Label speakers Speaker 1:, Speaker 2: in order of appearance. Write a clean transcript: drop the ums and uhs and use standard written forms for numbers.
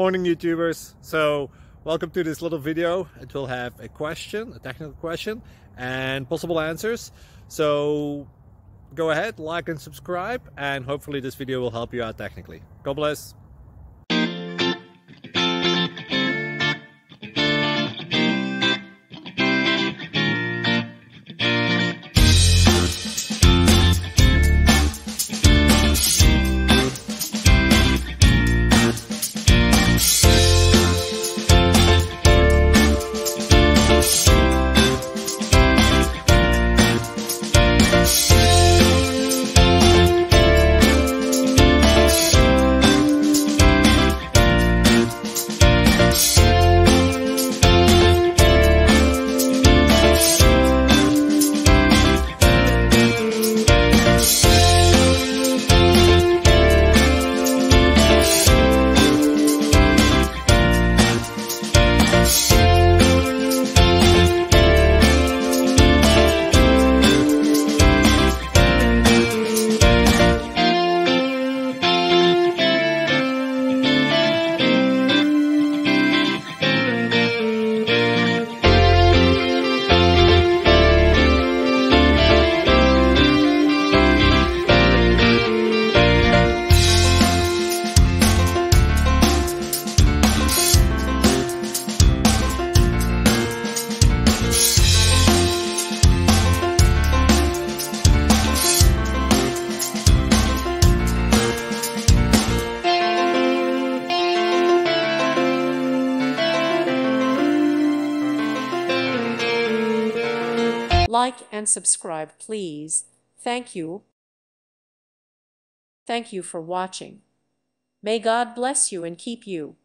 Speaker 1: Morning YouTubers. So welcome to this little video. It will have a question, a technical question, and possible answers. So go ahead, like and subscribe, and hopefully this video will help you out technically. God bless.
Speaker 2: Like and subscribe, please. Thank you. Thank you for watching. May God bless you and keep you.